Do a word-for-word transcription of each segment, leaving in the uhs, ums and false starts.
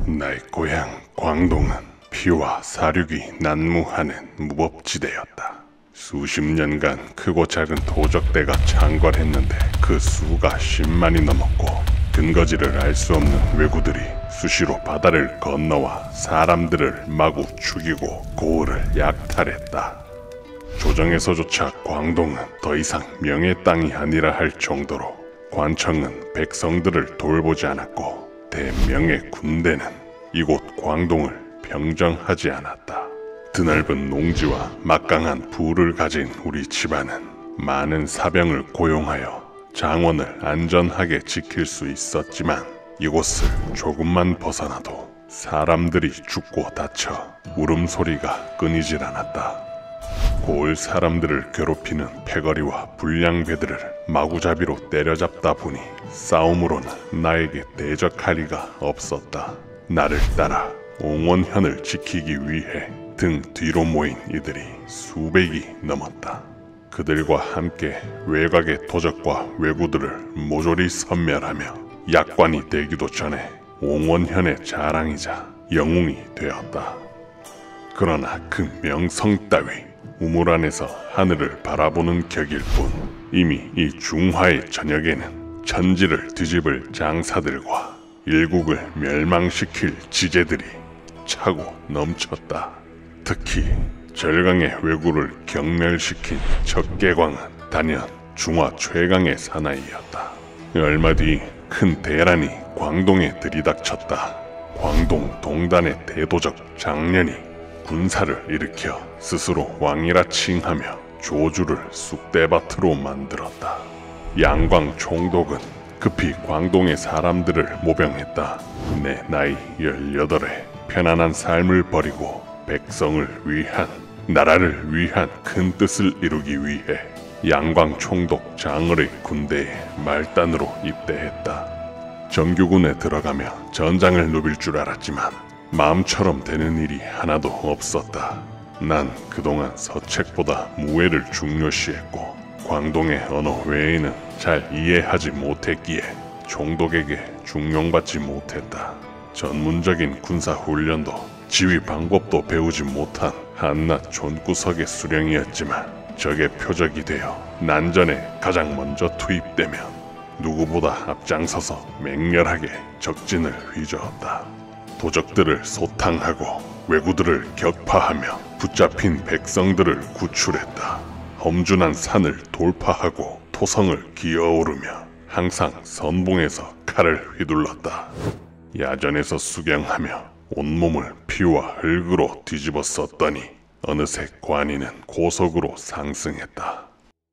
나의 고향 광동은 피와 사륙이 난무하는 무법지대였다. 수십 년간 크고 작은 도적대가 창궐했는데 그 수가 십만이 넘었고 근거지를 알 수 없는 왜구들이 수시로 바다를 건너와 사람들을 마구 죽이고 고을을 약탈했다. 조정에서조차 광동은 더 이상 명의 땅이 아니라 할 정도로 관청은 백성들을 돌보지 않았고 대명의 군대는 이곳 광동을 평정하지 않았다. 드넓은 농지와 막강한 부를 가진 우리 집안은 많은 사병을 고용하여 장원을 안전하게 지킬 수 있었지만 이곳을 조금만 벗어나도 사람들이 죽고 다쳐 울음소리가 끊이질 않았다. 고을 사람들을 괴롭히는 패거리와 불량배들을 마구잡이로 때려잡다 보니 싸움으로는 나에게 대적할 리가 없었다. 나를 따라 옹원현을 지키기 위해 등 뒤로 모인 이들이 수백이 넘었다. 그들과 함께 외곽의 도적과 왜구들을 모조리 섬멸하며 약관이 되기도 전에 옹원현의 자랑이자 영웅이 되었다. 그러나 그 명성 따위 우물 안에서 하늘을 바라보는 격일 뿐 이미 이 중화의 저녁에는 천지를 뒤집을 장사들과 일국을 멸망시킬 지제들이 차고 넘쳤다. 특히 절강의 왜구를 경멸시킨 적개광은 단연 중화 최강의 사나이였다. 얼마 뒤 큰 대란이 광동에 들이닥쳤다. 광동 동단의 대도적 장년이 군사를 일으켜 스스로 왕이라 칭하며 조주를 쑥대밭으로 만들었다. 양광 총독은 급히 광동의 사람들을 모병했다. 내 나이 열여덟에 편안한 삶을 버리고 백성을 위한, 나라를 위한 큰 뜻을 이루기 위해 양광 총독 장을의 군대에 말단으로 입대했다. 정규군에 들어가며 전장을 누빌 줄 알았지만 마음처럼 되는 일이 하나도 없었다. 난 그동안 서책보다 무예를 중요시했고 광동의 언어 외에는 잘 이해하지 못했기에 총독에게 중용받지 못했다. 전문적인 군사훈련도 지휘 방법도 배우지 못한 한낱 존구석의 수령이었지만 적의 표적이 되어 난전에 가장 먼저 투입되면 누구보다 앞장서서 맹렬하게 적진을 휘저었다. 도적들을 소탕하고 왜구들을 격파하며 붙잡힌 백성들을 구출했다. 험준한 산을 돌파하고 토성을 기어오르며 항상 선봉에서 칼을 휘둘렀다. 야전에서 수경하며 온몸을 피와 흙으로 뒤집어 썼더니 어느새 관이는 고속으로 상승했다.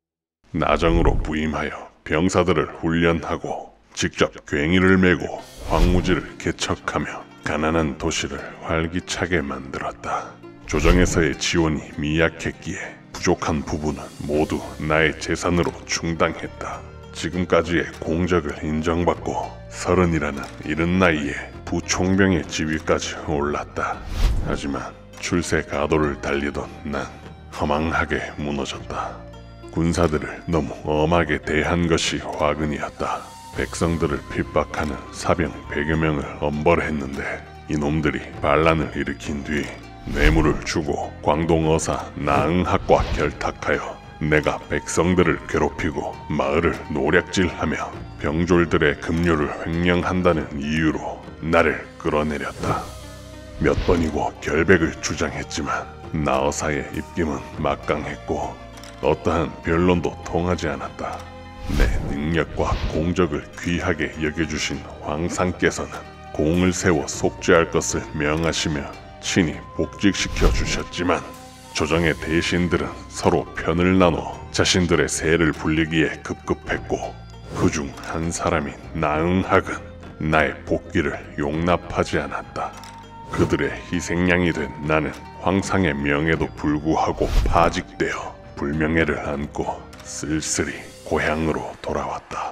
나정으로 부임하여 병사들을 훈련하고 직접 괭이를 메고 황무지를 개척하며 가난한 도시를 활기차게 만들었다. 조정에서의 지원이 미약했기에 부족한 부분은 모두 나의 재산으로 충당했다. 지금까지의 공적을 인정받고 서른이라는 이른 나이에 부총병의 지위까지 올랐다. 하지만 출세 가도를 달리던 난 허망하게 무너졌다. 군사들을 너무 엄하게 대한 것이 화근이었다. 백성들을 핍박하는 사병 백여 명을 엄벌했는데 이놈들이 반란을 일으킨 뒤 뇌물을 주고 광동어사 나응학과 결탁하여 내가 백성들을 괴롭히고 마을을 노략질하며 병졸들의 급료를 횡령한다는 이유로 나를 끌어내렸다. 몇 번이고 결백을 주장했지만 나어사의 입김은 막강했고 어떠한 변론도 통하지 않았다. 내 능력과 공적을 귀하게 여겨주신 황상께서는 공을 세워 속죄할 것을 명하시며 친히 복직시켜 주셨지만 조정의 대신들은 서로 편을 나눠 자신들의 세를 불리기에 급급했고 그중 한 사람인 나응학은 나의 복귀를 용납하지 않았다. 그들의 희생양이 된 나는 황상의 명에도 불구하고 파직되어 불명예를 안고 쓸쓸히 고향으로 돌아왔다.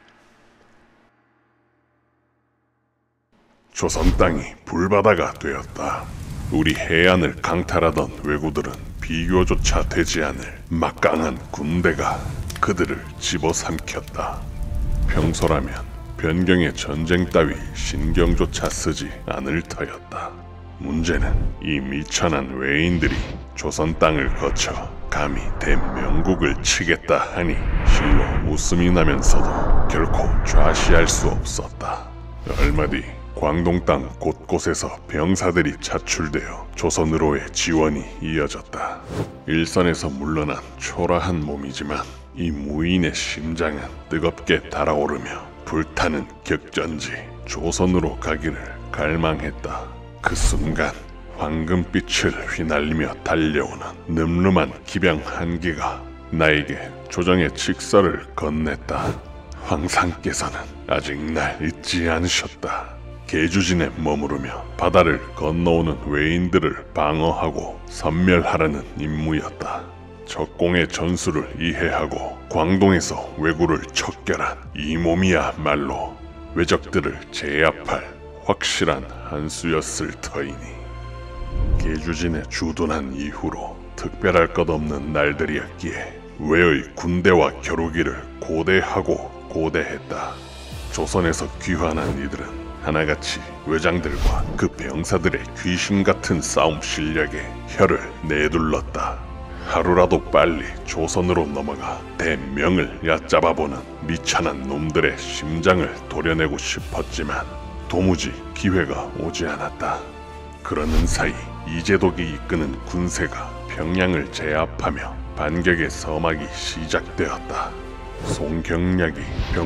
조선 땅이 불바다가 되었다. 우리 해안을 강탈하던 왜구들은 비교조차 되지 않을 막강한 군대가 그들을 집어삼켰다. 평소라면 변경의 전쟁 따위 신경조차 쓰지 않을 터였다. 문제는 이 미천한 외인들이 조선 땅을 거쳐 감히 대명국을 치겠다 하니 실로 웃음이 나면서도 결코 좌시할 수 없었다. 얼마 뒤 광동 땅 곳곳에서 병사들이 차출되어 조선으로의 지원이 이어졌다. 일선에서 물러난 초라한 몸이지만 이 무인의 심장은 뜨겁게 달아오르며 불타는 격전지 조선으로 가기를 갈망했다. 그 순간 황금빛을 휘날리며 달려오는 늠름한 기병 한 기가 나에게 조정의 직서를 건넸다. 황상께서는 아직 날 잊지 않으셨다. 계주진에 머무르며 바다를 건너오는 외인들을 방어하고 섬멸하라는 임무였다. 적공의 전술을 이해하고 광동에서 왜구를 척결한 이 몸이야말로 왜적들을 제압할 확실한 한 수였을 터이니 계주진에 주둔한 이후로 특별할 것 없는 날들이었기에 왜의 군대와 겨루기를 고대하고 고대했다. 조선에서 귀환한 이들은 하나같이 외장들과 그 병사들의 귀신같은 싸움 실력에 혀를 내둘렀다. 하루라도 빨리 조선으로 넘어가 대명을 얕잡아보는 미천한 놈들의 심장을 도려내고 싶었지만 도무지 기회가 오지 않았다. 그러는 사이 이재독이 이끄는 군세가 평양을 제압하며 반격의 서막이 시작되었다. 송경략이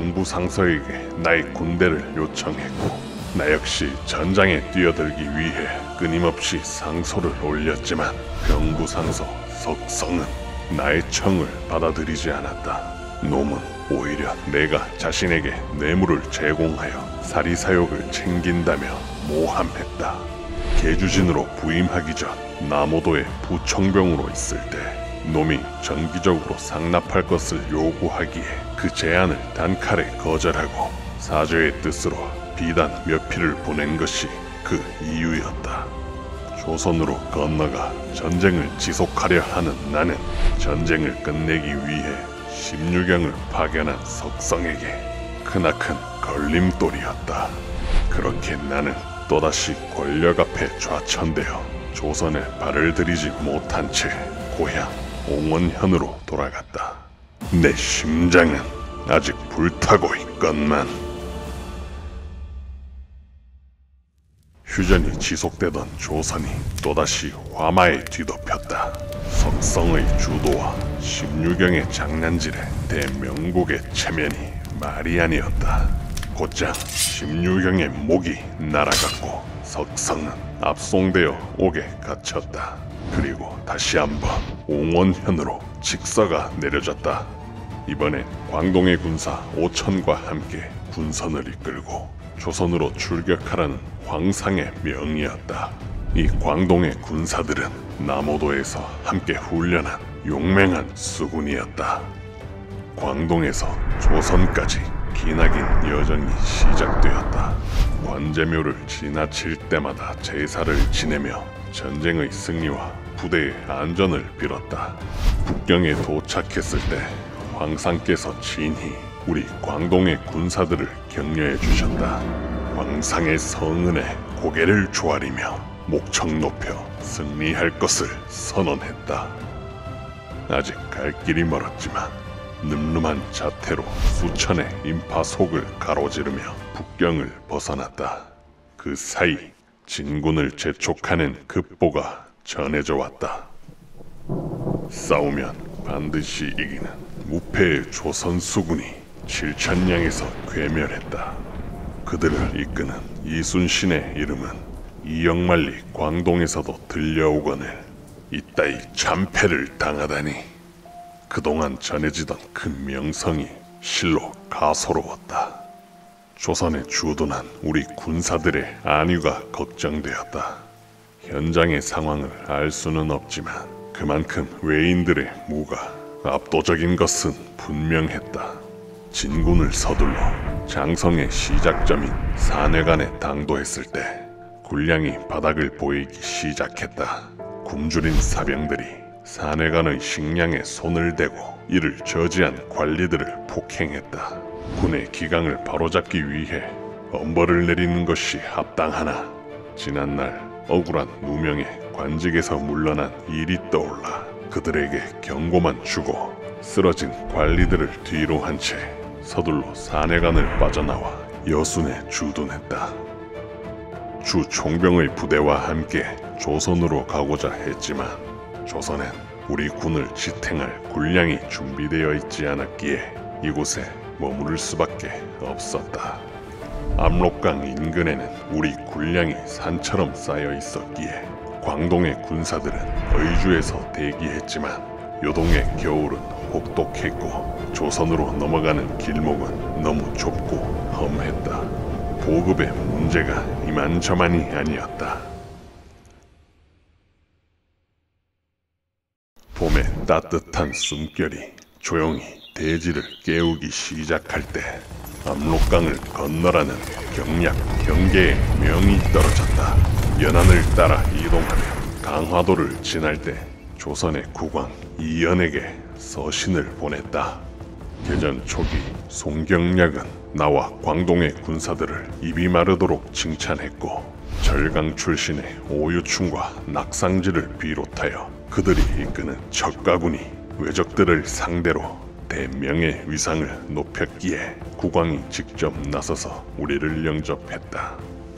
병부상서에게 나의 군대를 요청했고 나 역시 전장에 뛰어들기 위해 끊임없이 상소를 올렸지만 병부상서 석성은 나의 청을 받아들이지 않았다. 놈은 오히려 내가 자신에게 뇌물을 제공하여 사리사욕을 챙긴다며 모함했다. 계주진으로 부임하기 전 남오도의 부총병으로 있을 때 놈이 정기적으로 상납할 것을 요구하기에 그 제안을 단칼에 거절하고 사죄의 뜻으로 비단 몇 피를 보낸 것이 그 이유였다. 조선으로 건너가 전쟁을 지속하려 하는 나는 전쟁을 끝내기 위해 십류경을 파견한 석성에게 크나큰 걸림돌이었다. 그렇게 나는 또다시 권력 앞에 좌천되어 조선에 발을 들이지 못한 채 고향 옹원현으로 돌아갔다. 내 심장은 아직 불타고 있건만. 휴전이 지속되던 조선이 또다시 화마에 뒤덮였다. 석성의 주도와 십류경의 장난질에 대명국의 체면이 말이 아니었다. 곧장 십류경의 목이 날아갔고 석성은 압송되어 옥에 갇혔다. 그리고 다시 한번 옹원현으로 직서가 내려졌다. 이번엔 광동의 군사 오천과 함께 군선을 이끌고 조선으로 출격하라는 황상의 명이었다. 이 광동의 군사들은 남오도에서 함께 훈련한 용맹한 수군이었다. 광동에서 조선까지 기나긴 여정이 시작되었다. 관제묘를 지나칠 때마다 제사를 지내며 전쟁의 승리와 부대의 안전을 빌었다. 북경에 도착했을 때 황상께서 친히 우리 광동의 군사들을 격려해 주셨다. 황상의 성은에 고개를 조아리며 목청 높여 승리할 것을 선언했다. 아직 갈 길이 멀었지만 늠름한 자태로 수천의 인파 속을 가로지르며 북경을 벗어났다. 그 사이 진군을 재촉하는 급보가 전해져 왔다. 싸우면 반드시 이기는 무패의 조선 수군이 칠천량에서 괴멸했다. 그들을 이끄는 이순신의 이름은 이영만리 광동에서도 들려오거늘 이따위 참패를 당하다니. 그동안 전해지던 그 명성이 실로 가소로웠다. 조선에 주둔한 우리 군사들의 안위가 걱정되었다. 현장의 상황을 알 수는 없지만 그만큼 외인들의 무가 압도적인 것은 분명했다. 진군을 서둘러 장성의 시작점인 산회관에 당도했을 때 군량이 바닥을 보이기 시작했다. 굶주린 사병들이 산회관의 식량에 손을 대고 이를 저지한 관리들을 폭행했다. 군의 기강을 바로잡기 위해 엄벌을 내리는 것이 합당하나 지난날 억울한 누명의 관직에서 물러난 일이 떠올라 그들에게 경고만 주고 쓰러진 관리들을 뒤로 한 채 서둘러 사내관을 빠져나와 여순에 주둔했다. 주 총병의 부대와 함께 조선으로 가고자 했지만 조선엔 우리 군을 지탱할 군량이 준비되어 있지 않았기에 이곳에 머무를 수밖에 없었다. 압록강 인근에는 우리 군량이 산처럼 쌓여 있었기에 광동의 군사들은 의주에서 대기했지만 요동의 겨울은 혹독했고 조선으로 넘어가는 길목은 너무 좁고 험했다. 보급의 문제가 이만저만이 아니었다. 봄의 따뜻한 숨결이 조용히 대지를 깨우기 시작할 때 압록강을 건너라는 경략, 경계의 명이 떨어졌다. 연안을 따라 이동하며 강화도를 지날 때 조선의 국왕 이연에게 서신을 보냈다. 개전 초기 송경략은 나와 광동의 군사들을 입이 마르도록 칭찬했고 절강 출신의 오유충과 낙상지를 비롯하여 그들이 이끄는 척가군이 왜적들을 상대로 대명의 위상을 높였기에 국왕이 직접 나서서 우리를 영접했다.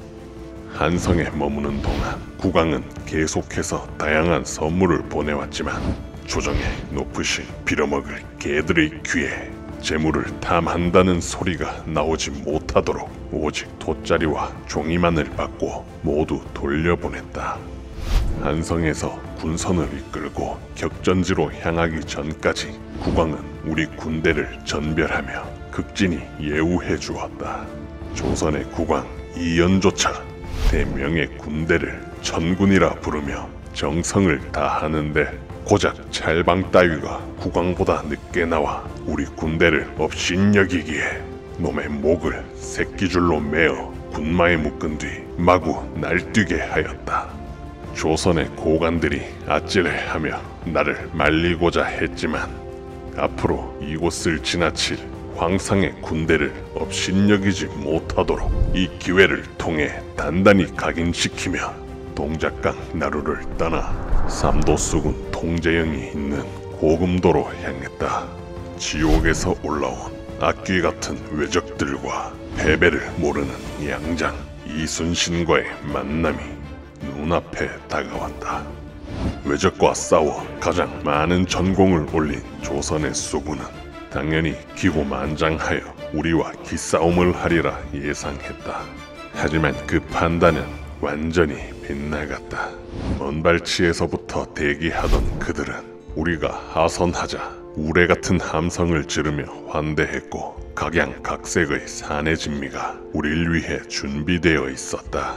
한성에 머무는 동안 국왕은 계속해서 다양한 선물을 보내왔지만 조정에 높으신 빌어먹을 개들의 귀에 재물을 탐한다는 소리가 나오지 못하도록 오직 돗자리와 종이만을 받고 모두 돌려보냈다. 한성에서 군선을 이끌고 격전지로 향하기 전까지 국왕은 우리 군대를 전별하며 극진히 예우해 주었다. 조선의 국왕 이연조차 대명의 군대를 천군이라 부르며 정성을 다하는데 고작 찰방 따위가 국왕보다 늦게 나와 우리 군대를 업신여기기에 놈의 목을 새끼줄로 매어 군마에 묶은 뒤 마구 날뛰게 하였다. 조선의 고관들이 아찔해하며 나를 말리고자 했지만 앞으로 이곳을 지나칠 황상의 군대를 업신여기지 못하도록 이 기회를 통해 단단히 각인시키며 동작강 나루를 떠나 삼도수군 통제영이 있는 고금도로 향했다. 지옥에서 올라온 악귀 같은 왜적들과 패배를 모르는 양장 이순신과의 만남이 눈앞에 다가왔다. 왜적과 싸워 가장 많은 전공을 올린 조선의 수군은 당연히 기고만장하여 우리와 기싸움을 하리라 예상했다. 하지만 그 판단은 완전히 빗나갔다. 먼 발치에서부터 대기하던 그들은 우리가 하선하자 우레 같은 함성을 지르며 환대했고 각양각색의 사내 진미가 우릴 위해 준비되어 있었다.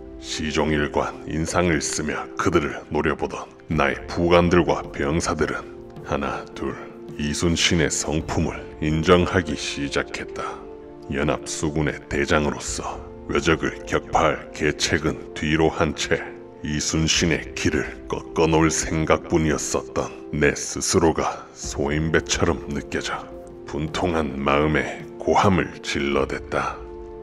시종일관 인상을 쓰며 그들을 노려보던 나의 부관들과 병사들은 하나 둘 이순신의 성품을 인정하기 시작했다. 연합수군의 대장으로서 왜적을 격파할 계책은 뒤로 한 채 이순신의 길을 꺾어놓을 생각뿐이었었던 내 스스로가 소인배처럼 느껴져 분통한 마음에 고함을 질러댔다.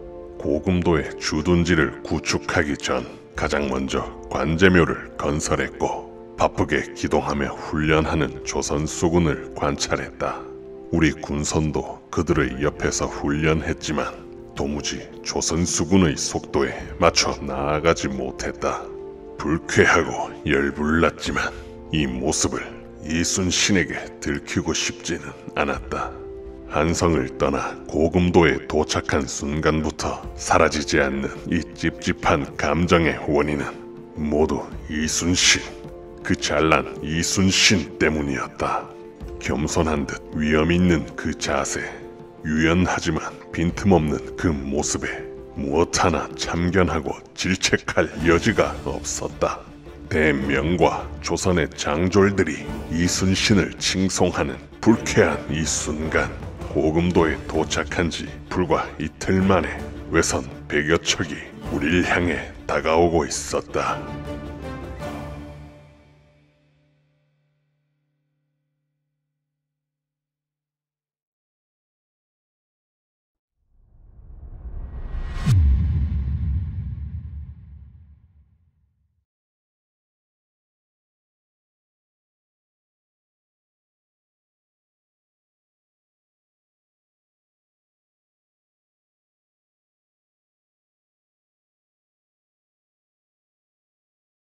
고금도의 주둔지를 구축하기 전 가장 먼저 관제묘를 건설했고 바쁘게 기동하며 훈련하는 조선 수군을 관찰했다. 우리 군선도 그들의 옆에서 훈련했지만 도무지 조선 수군의 속도에 맞춰 나아가지 못했다. 불쾌하고 열불났지만 이 모습을 이순신에게 들키고 싶지는 않았다. 한성을 떠나 고금도에 도착한 순간부터 사라지지 않는 이 찝찝한 감정의 원인은 모두 이순신, 그 잘난 이순신 때문이었다. 겸손한 듯 위험 있는 그 자세, 유연하지만 빈틈없는 그 모습에 무엇 하나 참견하고 질책할 여지가 없었다. 대명과 조선의 장졸들이 이순신을 칭송하는 불쾌한 이 순간, 고금도에 도착한 지 불과 이틀 만에 외선 백여 척이 우릴 향해 다가오고 있었다.